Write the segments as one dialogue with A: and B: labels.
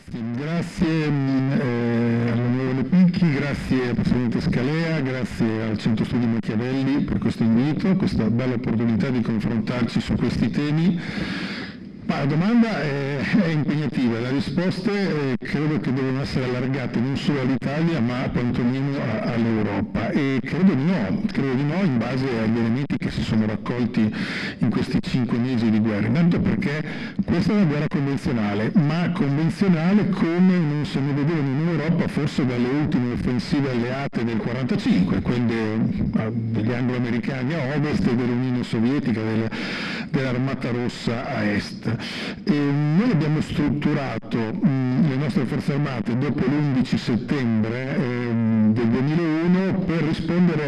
A: Grazie all'onorevole Picchi, grazie al Presidente Scalea, grazie al Centro Studi Machiavelli per questo invito, questa bella opportunità di confrontarci su questi temi. Ma la domanda è impegnativa, le risposte credo che devono essere allargate non solo all'Italia ma quantomeno all'Europa e credo di no in base agli elementi che si sono raccolti in questi 5 mesi di guerra. Intanto perché questa è una guerra convenzionale, ma convenzionale come non se ne vedevano in Europa forse dalle ultime offensive alleate del 1945, quelle degli anglo-americani a ovest e dell'Unione Sovietica, dell'Armata Rossa a est. E noi abbiamo strutturato le nostre forze armate dopo l'11 settembre del 2001 per rispondere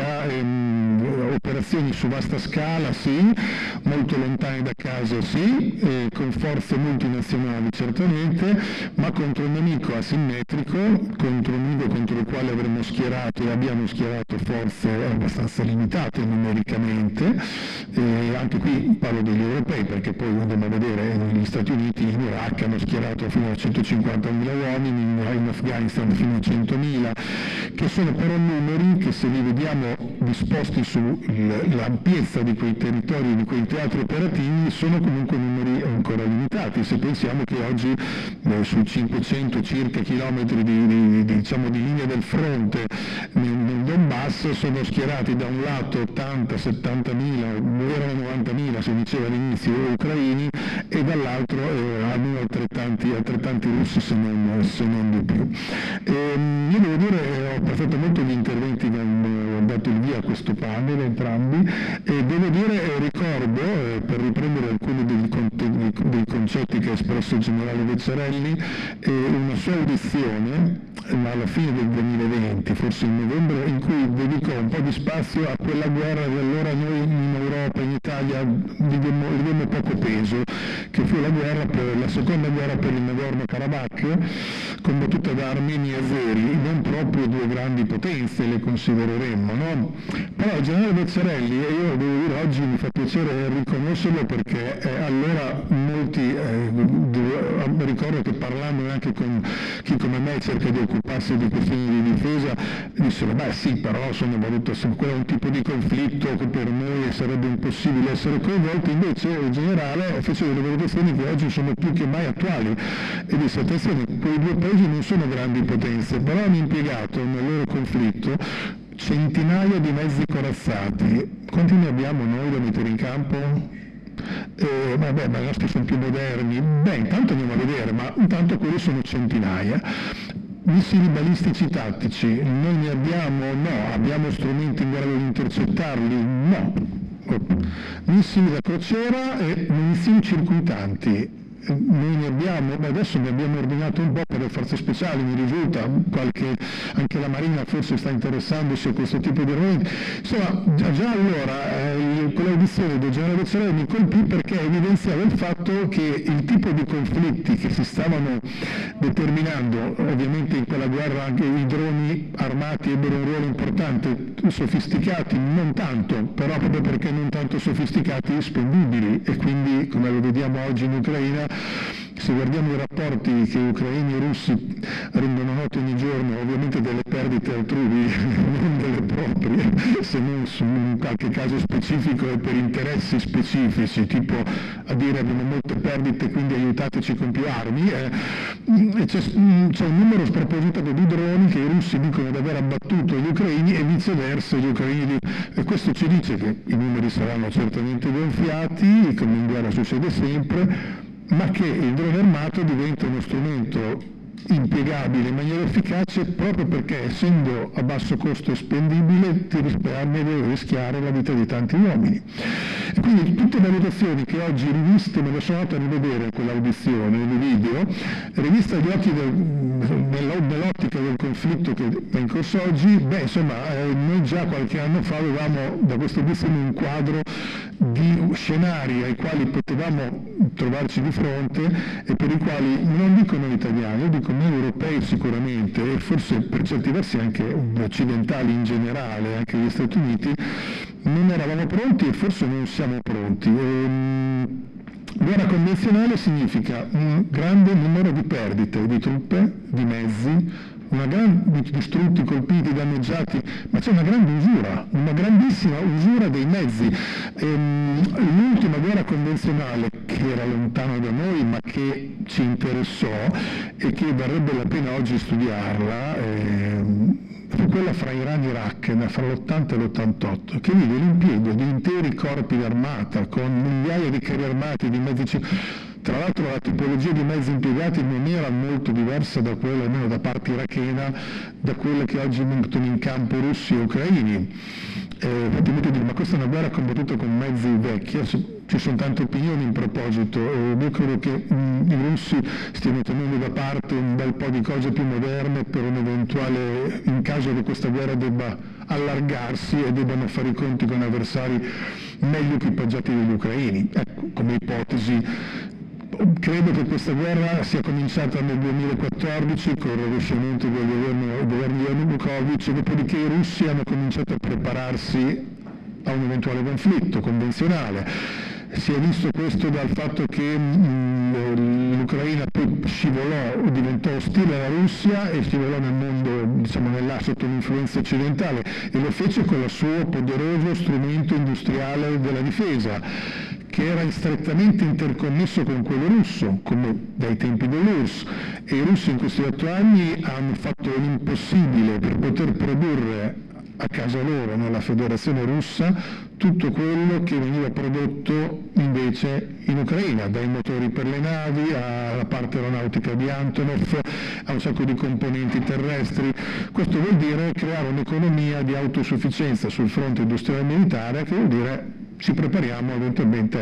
A: a operazioni su vasta scala, sì, molto lontane da casa, sì, con forze multinazionali certamente, ma contro un nemico asimmetrico, contro un nemico contro il quale avremmo schierato e abbiamo schierato forze abbastanza limitate numericamente, anche qui parlo degli europei perché poi andiamo a vedere gli Stati Uniti in Iraq hanno schierato fino a 150.000 uomini, in Afghanistan fino a 100.000, che sono però numeri che se li vediamo disposti sull'ampiezza di quei territori, di quei teatri operativi, sono comunque numeri ancora limitati. Se pensiamo che oggi sui 500 circa chilometri di linea del fronte nel Donbass sono schierati da un lato 80-70.000, erano 90.000 si diceva all'inizio ucraini, e dall'altro almeno altrettanti russi se non di più. Io devo dire, ho apprezzato molto gli interventi che hanno dato il via a questo panel entrambi, e devo dire, ricordo, per riprendere alcuni dei concetti che ha espresso il generale Vecciarelli, una sua audizione alla fine del 2020, forse in novembre, in cui dedicò un po' di spazio a quella guerra che allora noi in Europa, in Italia, diedemmo poco peso, che fu la seconda guerra per il Nagorno-Karabakh, combattuta da armeni e azeri, non proprio due grandi potenze le considereremmo, no? Però il generale Vecciarelli, e io devo dire oggi mi fa piacere riconoscerlo perché allora molti, ricordo che parlando anche con chi come me cerca di occuparsi di questioni di difesa, dissero beh sì, però sono valuto quello è un tipo di conflitto che per noi sarebbe impossibile essere coinvolti, invece il generale fece delle valutazioni che oggi sono più che mai attuali e disse attenzione, quei due paesi non sono grandi potenze, però hanno impiegato nel loro conflitto centinaia di mezzi corazzati. Quanti ne abbiamo noi da mettere in campo? Vabbè, ma i nostri sono più moderni. Beh, intanto andiamo a vedere, ma intanto quelli sono centinaia. Missili balistici tattici, noi ne abbiamo? No. Abbiamo strumenti in grado di intercettarli? No. Missili da crociera e munizioni circuitanti. Noi ne abbiamo, adesso ne abbiamo ordinato un po' per le forze speciali, mi risulta, anche la Marina forse sta interessandosi a questo tipo di armamenti. Insomma, già allora quell'audizione del generale Vecciarelli mi colpì perché evidenziava il fatto che il tipo di conflitti che si stavano determinando, ovviamente in quella guerra anche i droni armati ebbero un ruolo importante, sofisticati non tanto, però proprio perché non tanto sofisticati, spendibili, e quindi come lo vediamo oggi in Ucraina, se guardiamo i rapporti che ucraini e russi rendono noti ogni giorno, ovviamente delle perdite altrui, non delle proprie, se non in qualche caso specifico e per interessi specifici, tipo a dire abbiamo molte perdite quindi aiutateci con più armi, c'è un numero spropositato di droni che i russi dicono di aver abbattuto gli ucraini e viceversa gli ucraini, e questo ci dice che i numeri saranno certamente gonfiati, come in guerra succede sempre, ma che il drone armato diventa uno strumento impiegabile in maniera efficace proprio perché, essendo a basso costo spendibile, ti risparmia di rischiare la vita di tanti uomini. E quindi tutte le valutazioni che oggi riviste, me le sono andato a rivedere quell'audizione, nei video, riviste agli occhi nell'ottica del conflitto che è in corso oggi, noi già qualche anno fa avevamo da questa audizione un quadro di scenari ai quali potevamo trovarci di fronte e per i quali non dico noi italiani, io dico noi europei sicuramente, e forse per certi versi anche occidentali in generale, anche gli Stati Uniti, non eravamo pronti e forse non siamo pronti. Guerra convenzionale significa un grande numero di perdite di truppe, di mezzi, di distrutti, colpiti, danneggiati, ma c'è una grande usura, una grandissima usura dei mezzi. L'ultima guerra convenzionale, che era lontana da noi ma che ci interessò e che varrebbe la pena oggi studiarla, fu quella fra Iran e Iraq, fra l'80 e l'88, che vide l'impiego di interi corpi d'armata con migliaia di carri armati, di mezzi. Tra l'altro la tipologia di mezzi impiegati non era molto diversa da quella, almeno da parte irachena, da quella che oggi mettono in campo russi e ucraini. Infatti molti dicono, ma questa è una guerra combattuta con mezzi vecchi. Ci sono tante opinioni in proposito. Io credo che i russi stiano tenendo da parte un bel po' di cose più moderne per un eventuale, in caso che questa guerra debba allargarsi e debbano fare i conti con avversari meglio equipaggiati degli ucraini. Ecco, come ipotesi, credo che questa guerra sia cominciata nel 2014 con il rovesciamento del governo di Yanukovych, dopodiché i russi hanno cominciato a prepararsi a un eventuale conflitto convenzionale. Si è visto questo dal fatto che l'Ucraina poi scivolò, diventò ostile alla Russia e scivolò nel mondo, diciamo, sotto l'influenza occidentale, e lo fece con il suo poderoso strumento industriale della difesa, che era strettamente interconnesso con quello russo, come dai tempi dell'URSS, e i russi in questi 8 anni hanno fatto l'impossibile per poter produrre a casa loro, nella Federazione Russa, tutto quello che veniva prodotto invece in Ucraina, dai motori per le navi alla parte aeronautica di Antonov, a un sacco di componenti terrestri. Questo vuol dire creare un'economia di autosufficienza sul fronte industriale e militare, che vuol dire ci prepariamo eventualmente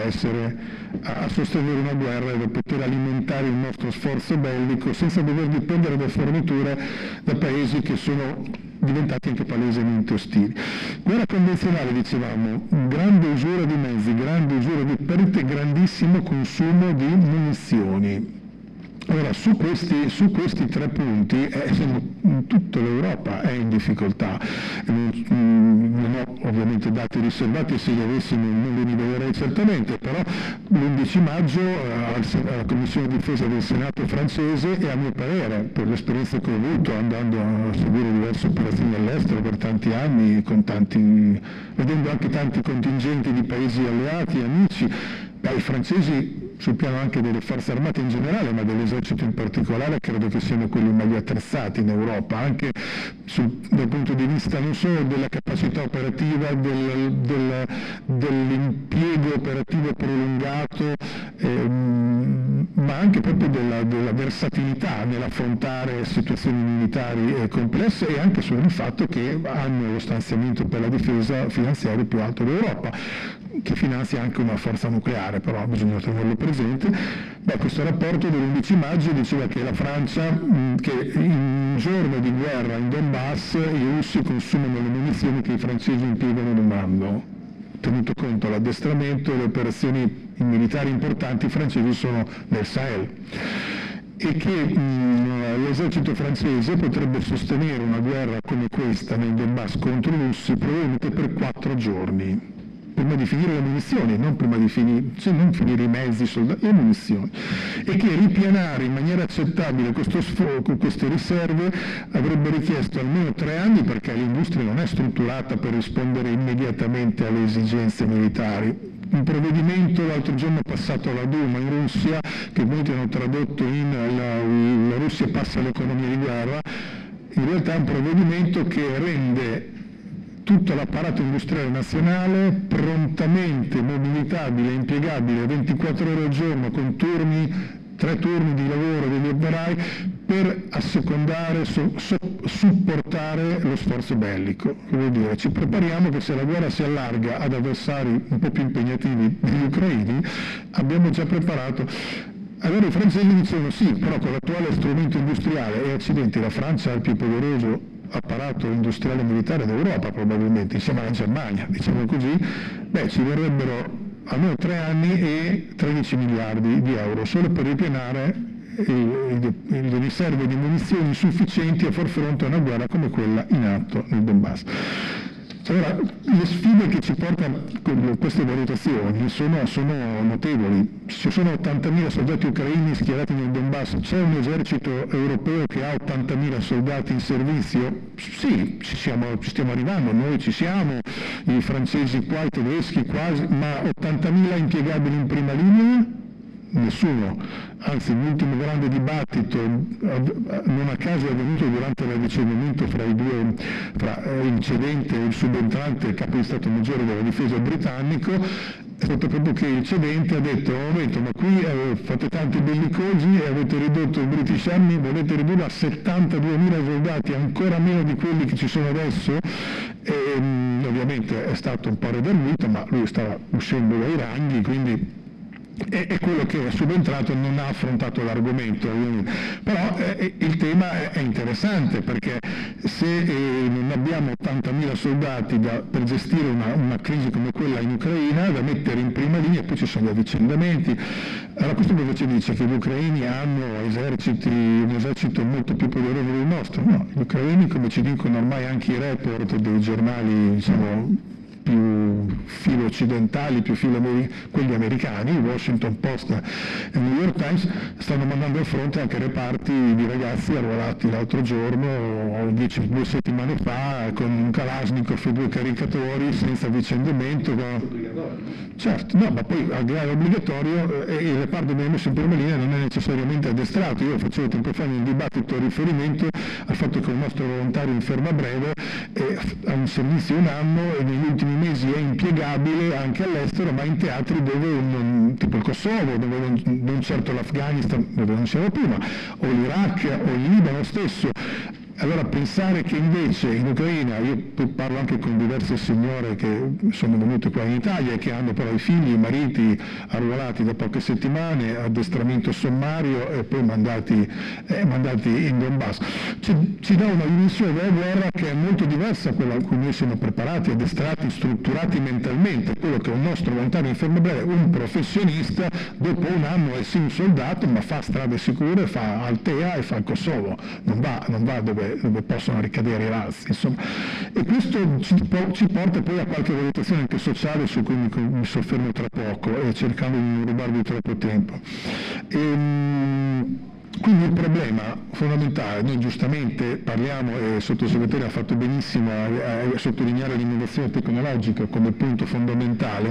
A: a sostenere una guerra e a poter alimentare il nostro sforzo bellico senza dover dipendere da forniture da paesi che sono diventati anche palesemente ostili. Guerra convenzionale, dicevamo, grande usura di mezzi, grande usura di perdite, grandissimo consumo di munizioni. Allora, su questi 3 punti tutta l'Europa è in difficoltà. Non ho ovviamente dati riservati, se li avessimo non li rivelerei certamente, però l'11 maggio alla Commissione Difesa del Senato francese, e a mio parere, per l'esperienza che ho avuto andando a seguire diverse operazioni all'estero per tanti anni, vedendo anche tanti contingenti di paesi alleati, amici, i francesi sul piano anche delle forze armate in generale, ma dell'esercito in particolare, credo che siano quelli meglio attrezzati in Europa, anche dal punto di vista non solo della capacità operativa, dell'impiego operativo prolungato, ma anche proprio della versatilità nell'affrontare situazioni militari complesse, e anche sul fatto che hanno lo stanziamento per la difesa finanziario più alto d'Europa, che finanzia anche una forza nucleare, però bisogna tenerlo presente. Questo rapporto dell'11 maggio diceva che la Francia, che in un giorno di guerra in Donbass i russi consumano le munizioni che i francesi impiegano in un anno. Tenuto conto l'addestramento e le operazioni militari importanti, i francesi sono nel Sahel, e che l'esercito francese potrebbe sostenere una guerra come questa nel Donbass contro i russi probabilmente per 4 giorni. Prima di finire le munizioni, non finire i mezzi, soldati, le munizioni, e che ripianare in maniera accettabile questo sfogo, queste riserve, avrebbe richiesto almeno 3 anni, perché l'industria non è strutturata per rispondere immediatamente alle esigenze militari. Un provvedimento l'altro giorno passato alla Duma in Russia, che molti hanno tradotto in la Russia passa all'economia di guerra, in realtà è un provvedimento che rende tutto l'apparato industriale nazionale prontamente mobilitabile e impiegabile 24 ore al giorno, con 3 turni di lavoro degli operai, per assecondare, supportare lo sforzo bellico. Che vuol dire, ci prepariamo che se la guerra si allarga ad avversari un po' più impegnativi degli ucraini, abbiamo già preparato. Allora i francesi dicevano sì, però con l'attuale strumento industriale, e accidenti, la Francia ha il più poderoso apparato industriale militare d'Europa probabilmente, insieme alla Germania, diciamo così, ci vorrebbero almeno 3 anni e 13 miliardi di euro solo per ripianare le riserve di munizioni sufficienti a far fronte a una guerra come quella in atto nel Donbass. Allora, le sfide che ci portano queste valutazioni sono notevoli. Ci sono 80.000 soldati ucraini schierati nel Donbass, c'è un esercito europeo che ha 80.000 soldati in servizio? Sì, ci stiamo arrivando, noi ci siamo, i francesi qua, i tedeschi quasi, ma 80.000 impiegabili in prima linea? Nessuno, anzi l'ultimo grande dibattito non a caso è avvenuto durante l'avvicinamento fra il cedente e il subentrante capo di Stato Maggiore della difesa britannico, è stato proprio che il cedente ha detto un momento, ma qui fate tanti bellicosi e avete ridotto il British Army, volete ridurlo a 72.000 soldati, ancora meno di quelli che ci sono adesso, e ovviamente è stato un po' redarguito, ma lui stava uscendo dai ranghi, quindi è quello che è subentrato e non ha affrontato l'argomento, però il tema è interessante perché se non abbiamo 80.000 soldati per gestire una crisi come quella in Ucraina da mettere in prima linea, poi ci sono gli avvicendamenti. Allora questo cosa ci dice? Che gli ucraini hanno un esercito molto più poderoso del nostro? No, gli ucraini, come ci dicono ormai anche i report dei giornali, diciamo, più filo occidentali, più filo quelli americani, il Washington Post e il New York Times, stanno mandando al fronte anche reparti di ragazzi arruolati l'altro giorno, 2 settimane fa, con un Kalashnikov e 2 caricatori, senza avvicendamento. Certo, no, ma poi al di là dell'obbligatorio il reparto viene messo in prima linea non è necessariamente addestrato. Io facevo tempo fa un dibattito a riferimento al fatto che un nostro volontario in ferma breve ha un servizio un anno e negli ultimi mesi è impiegabile anche all'estero, ma in teatri dove tipo il Kosovo, dove non certo l'Afghanistan, dove non siamo prima, o l'Iraq o il Libano stesso. Allora pensare che invece in Ucraina, io parlo anche con diverse signore che sono venute qua in Italia e che hanno però i figli, i mariti arruolati da poche settimane, addestramento sommario e poi mandati in Donbass, ci dà una dimensione della guerra che è molto diversa da quella a cui noi siamo preparati, addestrati, strutturati mentalmente. Quello che un nostro volontario in ferma breve, un professionista, dopo un anno è sì un soldato, ma fa strade sicure, fa Altea e fa il Kosovo, non va dove possono ricadere i razzi, insomma. E questo ci porta poi a qualche valutazione anche sociale su cui mi soffermo tra poco, cercando di non rubarvi troppo tempo. Quindi il problema fondamentale, noi giustamente parliamo, e il sottosegretario ha fatto benissimo a sottolineare l'innovazione tecnologica come punto fondamentale,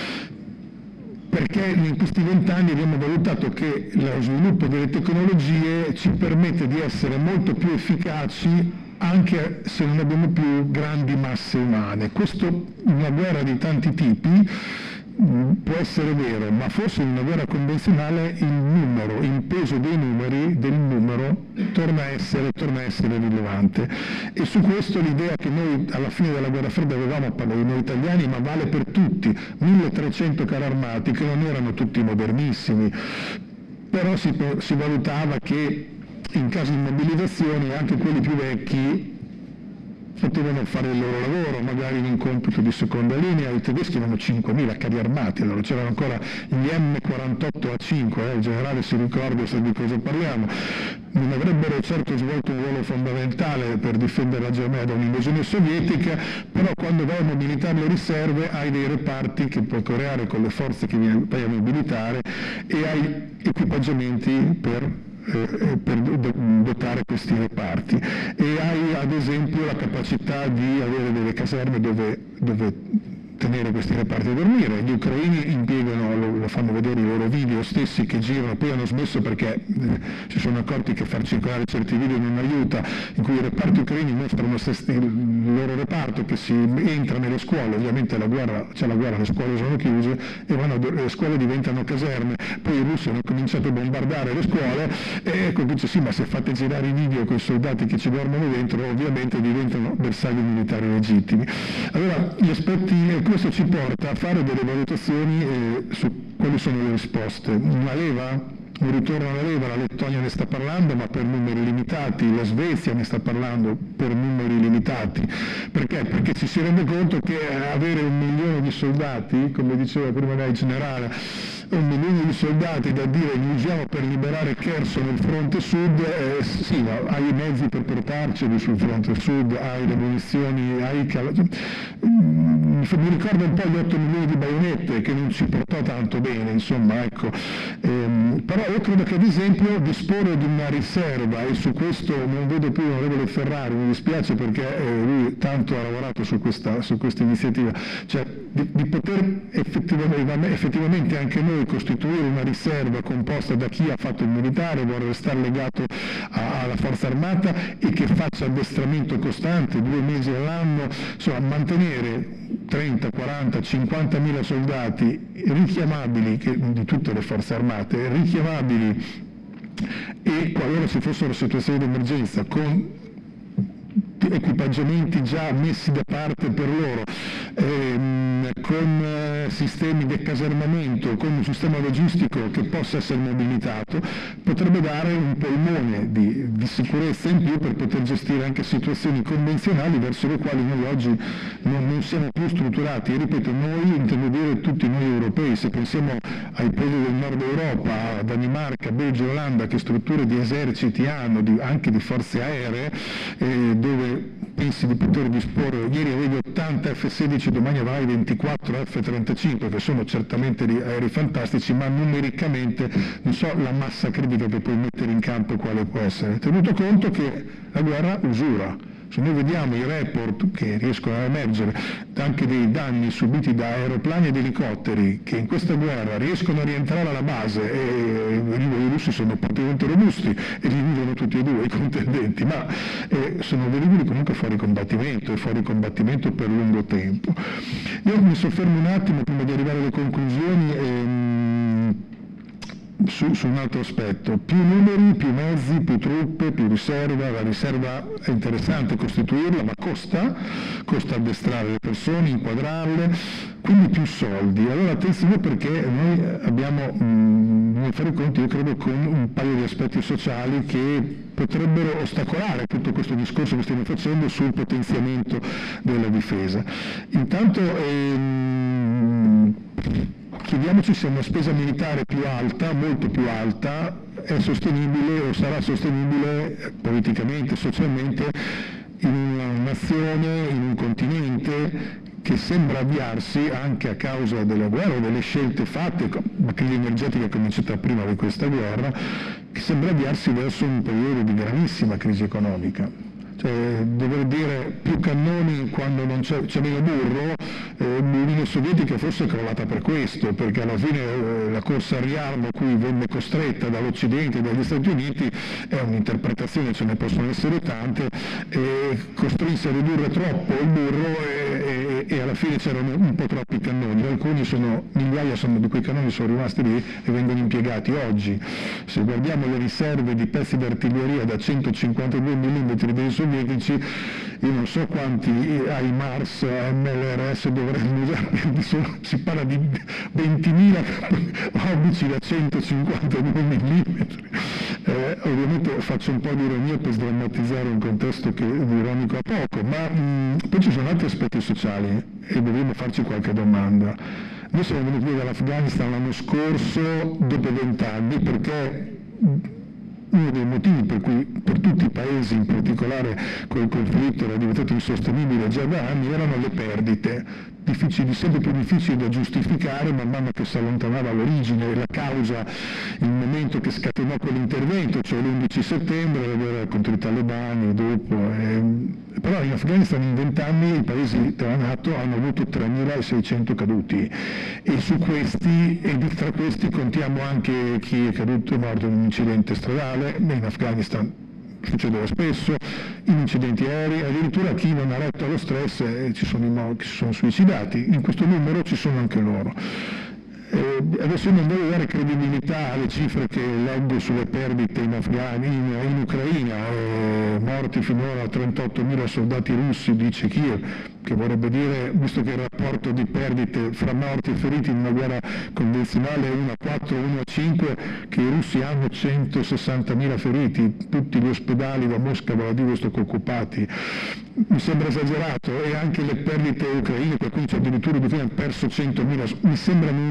A: perché in questi 20 anni abbiamo valutato che lo sviluppo delle tecnologie ci permette di essere molto più efficaci anche se non abbiamo più grandi masse umane. Questo in una guerra di tanti tipi può essere vero, ma forse in una guerra convenzionale il peso del numero torna a essere rilevante. E su questo l'idea che noi alla fine della guerra fredda avevamo, parlo di noi italiani, ma vale per tutti, 1300 carri armati che non erano tutti modernissimi, però si valutava che in caso di mobilitazioni anche quelli più vecchi potevano fare il loro lavoro, magari in un compito di seconda linea. I tedeschi avevano 5.000 carri armati, allora c'erano ancora gli M48A5, il generale si ricorda di cosa parliamo, non avrebbero certo svolto un ruolo fondamentale per difendere la Germania da un'invasione sovietica, però quando vai a mobilitare le riserve hai dei reparti che puoi creare con le forze che vai a mobilitare e hai equipaggiamenti per dotare questi reparti, e hai ad esempio la capacità di avere delle caserme dove tenere questi reparti a dormire. Gli ucraini impiegano, lo fanno vedere i loro video stessi che girano, poi hanno smesso perché si sono accorti che far circolare certi video non aiuta, in cui i reparti ucraini mostrano il loro reparto che si entra nelle scuole, ovviamente c'è la guerra, le scuole sono chiuse e le scuole diventano caserme, poi i russi hanno cominciato a bombardare le scuole e ecco dice sì, ma se fate girare i video con i soldati che ci dormono dentro ovviamente diventano bersagli militari legittimi. Allora gli aspetti, questo ci porta a fare delle valutazioni su quali sono le risposte. Un ritorno alla leva, la Lettonia ne sta parlando ma per numeri limitati, la Svezia ne sta parlando per numeri limitati. Perché? Perché ci si rende conto che avere 1 milione di soldati, come diceva prima lei il generale, 1 milione di soldati da dire li usiamo per liberare Kherson nel fronte sud, sì, ma hai i mezzi per portarceli sul fronte sud, hai le munizioni, hai mi ricorda un po' gli 8 milioni di baionette che non ci portò tanto bene, insomma, ecco. Però io credo che ad esempio disporre di una riserva, e su questo non vedo più l'onorevole Ferrari, mi dispiace perché lui tanto ha lavorato su questa iniziativa, cioè di poter effettivamente anche noi costituire una riserva composta da chi ha fatto il militare, vuole restare legato alla forza armata e che faccia addestramento costante 2 mesi all'anno, insomma mantenere 30, 40, 50 mila soldati richiamabili di tutte le forze armate, richiamabili, e qualora ci fossero situazioni di emergenza con equipaggiamenti già messi da parte per loro, con sistemi di accasermamento, con un sistema logistico che possa essere mobilitato, potrebbe dare un polmone di sicurezza in più per poter gestire anche situazioni convenzionali verso le quali noi oggi non siamo più strutturati. E ripeto, noi, intendo dire tutti noi europei, se pensiamo ai paesi del nord Europa, Danimarca, Belgio, Olanda, che strutture di eserciti hanno, anche di forze aeree, dove pensi di poter disporre, ieri avevi 80 F-16, domani avrai 24 F-35, che sono certamente aerei fantastici, ma numericamente non so la massa critica che puoi mettere in campo quale può essere, tenuto conto che la guerra usura. Se noi vediamo i report che riescono a emergere anche dei danni subiti da aeroplani ed elicotteri che in questa guerra riescono a rientrare alla base, e i russi sono praticamente robusti e li vivono tutti e due i contendenti, ma sono velivoli comunque fuori combattimento, e fuori combattimento per lungo tempo. Io mi soffermo un attimo prima di arrivare alle conclusioni su un altro aspetto: più numeri, più mezzi, più truppe, più riserva. La riserva è interessante costituirla, ma costa addestrare le persone, inquadrarle, quindi più soldi. Allora attenzione, perché noi abbiamo fare i conti, io credo, con un paio di aspetti sociali che potrebbero ostacolare tutto questo discorso che stiamo facendo sul potenziamento della difesa. Intanto chiediamoci se una spesa militare più alta, molto più alta, è sostenibile o sarà sostenibile politicamente, socialmente, in una nazione, in un continente che sembra avviarsi, anche a causa della guerra o delle scelte fatte, la crisi energetica è cominciata prima di questa guerra, che sembra avviarsi verso un periodo di gravissima crisi economica. Dover dire più cannoni quando non c'è meno burro, l'Unione Sovietica forse è crollata per questo, perché alla fine la corsa al riarmo a cui venne costretta dall'Occidente e dagli Stati Uniti è un'interpretazione, ce ne possono essere tante, costrinse a ridurre troppo il burro e alla fine c'erano un po' troppi cannoni. Alcuni migliaia di quei cannoni sono rimasti lì e vengono impiegati oggi. Se guardiamo le riserve di pezzi d'artiglieria da 152 mm dei sovietici, io non so quanti HIMARS, MLRS dovremmo usare, si parla di 20.000 obici da 152 mm. Ovviamente faccio un po' di ironia per sdrammatizzare un contesto che di ironico a poco, ma poi ci sono altri aspetti sociali e dovremmo farci qualche domanda. Noi siamo venuti via dall'Afghanistan l'anno scorso dopo 20 anni perché uno dei motivi per cui per tutti i paesi, in particolare quel conflitto, era diventato insostenibile già da anni, erano le perdite, sempre più difficili da giustificare man mano che si allontanava l'origine, la causa, il momento che scatenò quell'intervento, cioè l'11 settembre, la guerra contro i talebani, dopo. Però in Afghanistan in 20 anni i paesi della NATO hanno avuto 3.600 caduti e su questi, e tra questi contiamo anche chi è caduto e morto in un incidente stradale. In Afghanistan succedeva spesso, in incidenti aerei, addirittura chi non ha retto allo stress ci sono suicidati, in questo numero ci sono anche loro. Adesso io non devo dare credibilità alle cifre che leggo sulle perdite in Ucraina, morti finora 38.000 soldati russi, dice Kiev, che vorrebbe dire, visto che il rapporto di perdite fra morti e feriti in una guerra convenzionale è 1 a 4, 1 a 5, che i russi hanno 160.000 feriti, tutti gli ospedali da Mosca, Vladivostok occupati. Mi sembra esagerato, e anche le perdite ucraine, qualcuno c'è addirittura hanno perso 100.000, mi sembrano numeri esagerati.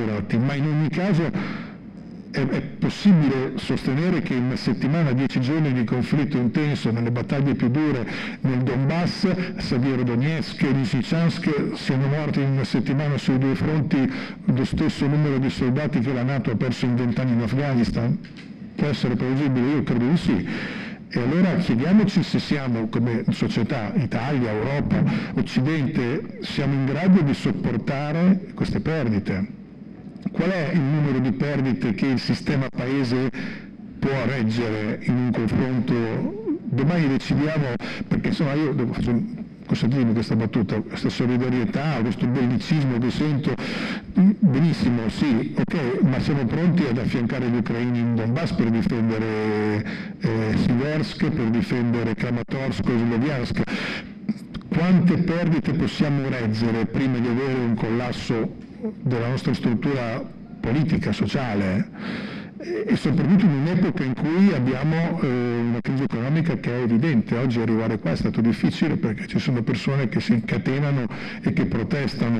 A: esagerati, ma in ogni caso è possibile sostenere che in una settimana, 10 giorni di conflitto intenso, nelle battaglie più dure nel Donbass, Severodonetsk e Lysychansk, siano morti in una settimana sui due fronti lo stesso numero di soldati che la NATO ha perso in 20 anni in Afghanistan? Può essere plausibile? Io credo di sì. E allora chiediamoci se siamo, come società, Italia, Europa, Occidente, siamo in grado di sopportare queste perdite. Qual è il numero di perdite che il sistema paese può reggere in un confronto? Domani decidiamo, perché insomma io faccio consentitemi questa battuta, questa solidarietà, questo bellicismo che sento, benissimo, sì, ok, ma siamo pronti ad affiancare gli ucraini in Donbass per difendere Siversk, per difendere Kramatorsk o Sloviansk. Quante perdite possiamo reggere prima di avere un collasso della nostra struttura politica, sociale, e soprattutto in un'epoca in cui abbiamo una crisi economica che è evidente. Oggi arrivare qua è stato difficile perché ci sono persone che si incatenano e che protestano.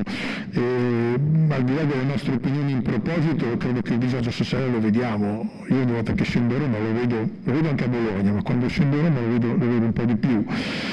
A: Al di là delle nostre opinioni in proposito, credo che il disagio sociale lo vediamo. Io ogni volta che scendo a Roma lo vedo anche a Bologna, ma quando scendo a Roma lo vedo un po' di più.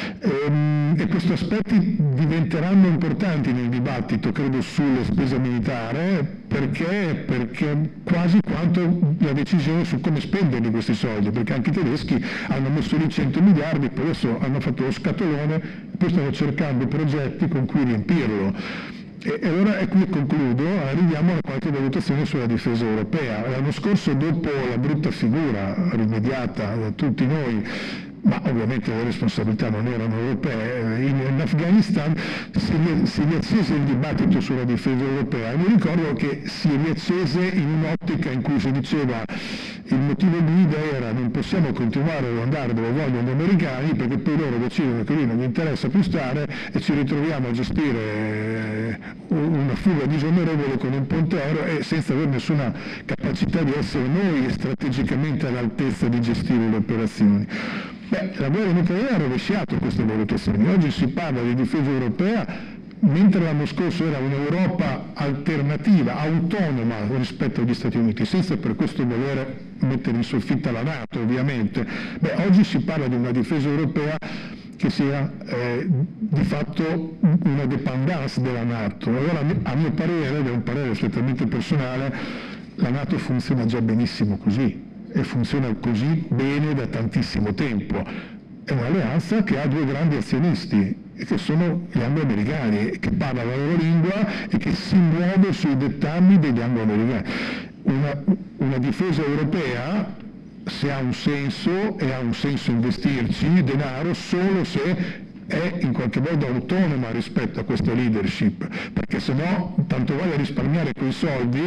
A: E questi aspetti diventeranno importanti nel dibattito, credo, sulla spesa militare, perché quasi quanto la decisione su come spenderli questi soldi, perché anche i tedeschi hanno messo lì 100 miliardi, poi adesso hanno fatto lo scatolone e poi stanno cercando progetti con cui riempirlo. E allora, e qui concludo, arriviamo a qualche valutazione sulla difesa europea. L'anno scorso, dopo la brutta figura rimediata da tutti noi, ma ovviamente le responsabilità non erano europee, in Afghanistan si riaccese il dibattito sulla difesa europea e mi ricordo che si riaccese in un'ottica in cui si diceva il motivo guida era non possiamo continuare ad andare dove vogliono gli americani perché poi loro decidono che lì non gli interessa più stare e ci ritroviamo a gestire una fuga disonorevole con un ponte aereo e senza avere nessuna capacità di essere noi strategicamente all'altezza di gestire le operazioni. La guerra in Ucraina ha rovesciato queste valutazioni. Oggi si parla di difesa europea, mentre l'anno scorso era un'Europa alternativa, autonoma rispetto agli Stati Uniti, senza per questo voler mettere in soffitta la NATO, ovviamente. Oggi si parla di una difesa europea che sia di fatto una dépendance della NATO. Allora, a mio parere, ed è un parere strettamente personale, la NATO funziona già benissimo così. E funziona così bene da tantissimo tempo. È un'alleanza che ha due grandi azionisti, che sono gli anglo-americani, che parlano la loro lingua e che si muove sui dettami degli anglo-americani. Una difesa europea, se ha un senso, e ha un senso investirci denaro solo se è in qualche modo autonoma rispetto a questa leadership, perché se no tanto vale risparmiare quei soldi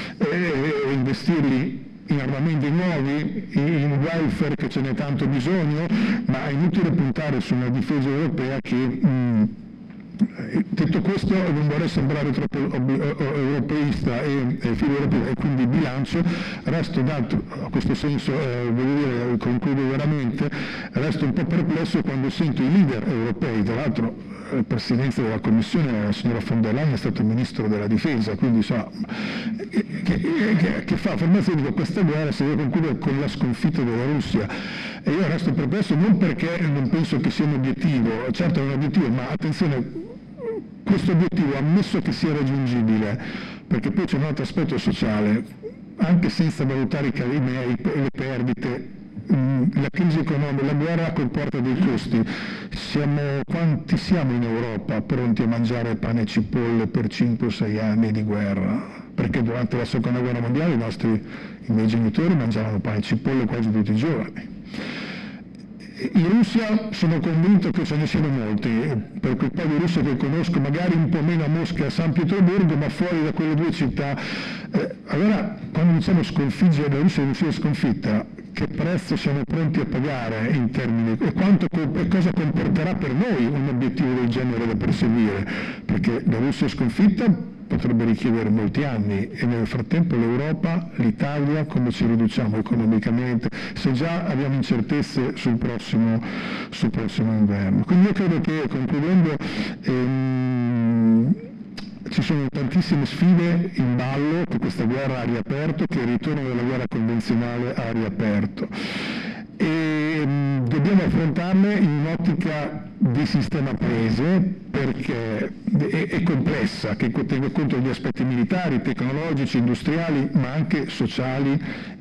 A: e investirli in armamenti nuovi, in welfare che ce n'è tanto bisogno, ma è inutile puntare su una difesa europea che, detto questo, non vorrei sembrare troppo europeista e filo europeo e quindi bilancio, resto d'altro, a questo senso, voglio dire, concludo veramente, resto un po' perplesso quando sento i leader europei, tra l'altro la presidenza della Commissione, la signora von der Leyen, è stato ministro della difesa, quindi che fa affermazioni di questa guerra si deve concludere con la sconfitta della Russia. E io resto perplesso non perché non penso che sia un obiettivo, certo è un obiettivo, ma attenzione, questo obiettivo ammesso che sia raggiungibile, perché poi c'è un altro aspetto sociale, anche senza valutare le perdite, la crisi economica, la guerra comporta dei costi. Quanti siamo in Europa pronti a mangiare pane e cipolle per 5 o 6 anni di guerra? Perché durante la seconda guerra mondiale i miei genitori mangiavano pane e cipolle quasi tutti i giorni. In Russia sono convinto che ce ne siano molti, per quel po' di Russia che conosco, magari un po' meno a Mosca e a San Pietroburgo, ma fuori da quelle due città. Allora, quando diciamo sconfiggere la Russia sia sconfitta, che prezzo siamo pronti a pagare in termini e cosa comporterà per noi un obiettivo del genere da perseguire? Perché la Russia sconfitta potrebbe richiedere molti anni e nel frattempo l'Europa, l'Italia, come ci riduciamo economicamente, se già abbiamo incertezze sul prossimo inverno. Quindi io credo che, concludendo, ci sono tantissime sfide in ballo che questa guerra ha riaperto, che il ritorno della guerra convenzionale ha riaperto. E dobbiamo affrontarle in un'ottica di sistema paese, perché è complessa, che tenga conto degli aspetti militari, tecnologici, industriali, ma anche sociali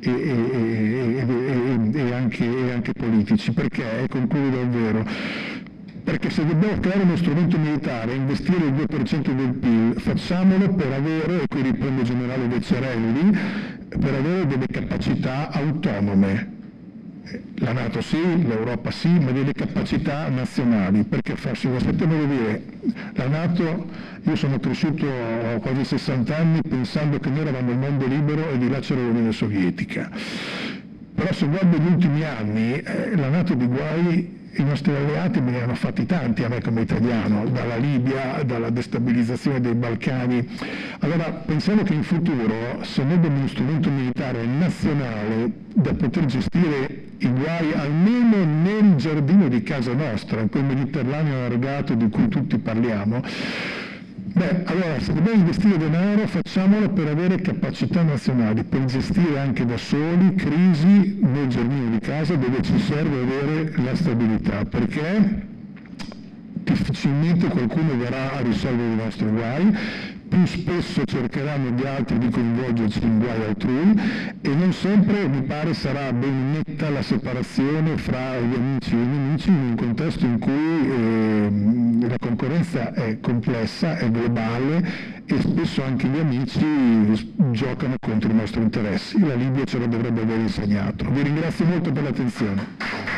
A: e anche politici. Perché, e concludo davvero, perché se dobbiamo creare uno strumento militare e investire il 2% del PIL, facciamolo per avere, e qui riprende il generale Vecciarelli, per avere delle capacità autonome. La Nato sì, l'Europa sì, ma delle capacità nazionali, perché farsi lo sappiamo dire, la Nato, io sono cresciuto a quasi 60 anni pensando che noi eravamo il mondo libero e di là c'era l'Unione Sovietica. Però se guardo gli ultimi anni, la Nato di guai i nostri alleati me ne hanno fatti tanti a me come italiano, dalla Libia, dalla destabilizzazione dei Balcani. Allora pensiamo che in futuro, se noi abbiamo uno strumento militare nazionale da poter gestire i guai almeno nel giardino di casa nostra, in quel Mediterraneo allargato di cui tutti parliamo, allora se dobbiamo investire denaro facciamolo per avere capacità nazionali, per gestire anche da soli crisi nel giardino di casa dove ci serve avere la stabilità, perché difficilmente qualcuno verrà a risolvere i nostri guai, più spesso cercheranno gli altri di coinvolgerci in guai altrui e non sempre mi pare sarà ben netta la separazione fra gli amici e i nemici in un contesto in cui la concorrenza è complessa, è globale e spesso anche gli amici giocano contro i nostri interessi. La Libia ce lo dovrebbe aver insegnato. Vi ringrazio molto per l'attenzione.